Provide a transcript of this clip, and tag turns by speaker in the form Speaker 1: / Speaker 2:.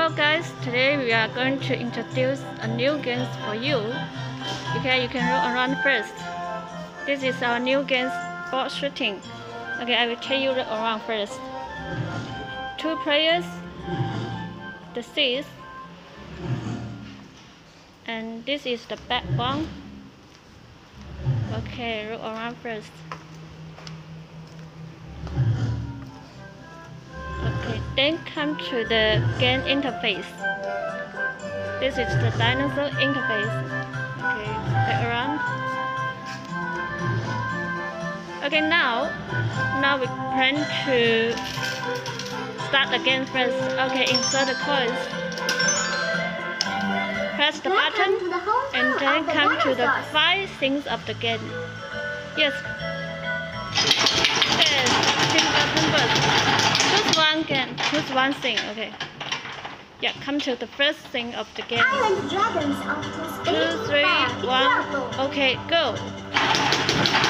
Speaker 1: Hello guys, today we are going to introduce a new game for you. Okay, you can roll around first. This is our new game, board shooting. Okay, I will tell you roll around first. 2 players, the 6, and this is the back one. Okay, roll around first. Okay, then come to the game interface. This is the dinosaur interface. Okay, back around. Okay, now we plan to start the game first. Okay, insert the coins. Press the button and then come to the 5 things of the game. Yes. Yes, simple. Choose one game, choose one thing, okay. Yeah, come to the first thing of the game.
Speaker 2: Island dragons of
Speaker 1: 2, 3, 1, okay, go.